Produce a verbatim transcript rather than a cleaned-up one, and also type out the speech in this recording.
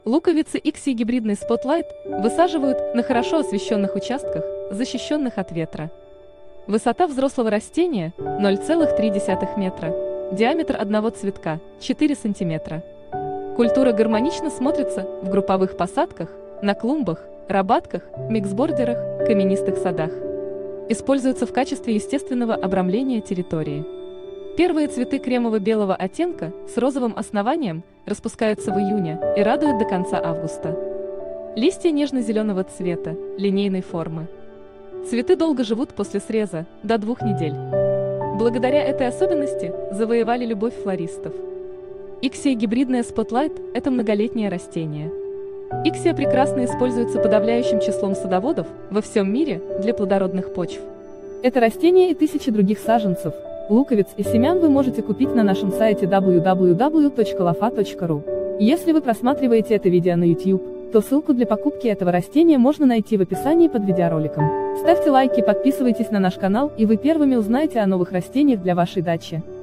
Луковицы Иксия гибридный Spotlight высаживают на хорошо освещенных участках, защищенных от ветра. Высота взрослого растения – ноль целых три десятых метра, диаметр одного цветка – четыре сантиметра. Культура гармонично смотрится в групповых посадках, на клумбах, рабатках, миксбордерах, каменистых садах. Используется в качестве естественного обрамления территории. Первые цветы кремово-белого оттенка с розовым основанием распускаются в июне и радуют до конца августа. Листья нежно-зеленого цвета, линейной формы. Цветы долго живут после среза, до двух недель. Благодаря этой особенности завоевали любовь флористов. Иксия гибридная Spotlight – это многолетнее растение. Иксия прекрасно используется подавляющим числом садоводов во всем мире для плодородных почв. Это растение и тысячи других саженцев, луковиц и семян вы можете купить на нашем сайте дабл ю дабл ю дабл ю точка лофа точка ру. Если вы просматриваете это видео на YouTube, то ссылку для покупки этого растения можно найти в описании под видеороликом. Ставьте лайки, подписывайтесь на наш канал, и вы первыми узнаете о новых растениях для вашей дачи.